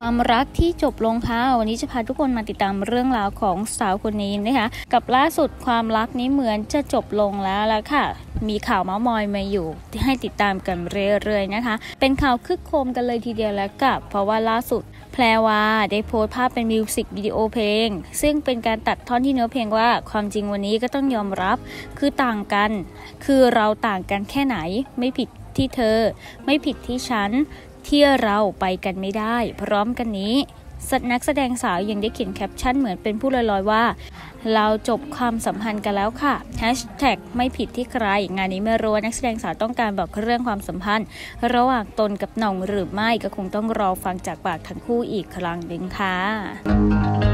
ความรักที่จบลงค่ะวันนี้จะพาทุกคนมาติดตามเรื่องราวของสาวคนนี้นะคะกับล่าสุดความรักนี้เหมือนจะจบลงแล้วล่ะค่ะมีข่าวเม้ามอยมาอยู่ให้ติดตามกันเรื่อยๆนะคะเป็นข่าวคึกโครมกันเลยทีเดียวแล้วกับเพราะว่าล่าสุดแพรวาได้โพสต์ภาพเป็นมิวสิกวิดีโอเพลงซึ่งเป็นการตัดท่อนที่เนื้อเพลงว่าความจริงวันนี้ก็ต้องยอมรับคือต่างกันคือเราต่างกันแค่ไหนไม่ผิดที่เธอไม่ผิดที่ฉันที่เราไปกันไม่ได้พร้อมกันนี้นักแสดงสาวยังได้เขียนแคปชั่นเหมือนเป็นผู้ลอยๆว่าเราจบความสัมพันธ์กันแล้วค่ะ#ไม่ผิดที่ใครงานนี้ไม่รู้ว่านักแสดงสาวต้องการบอกเรื่องความสัมพันธ์ระหว่างตนกับหน่องหรือไม่ก็คงต้องรอฟังจากปากทั้งคู่อีกครั้งหนึ่งค่ะ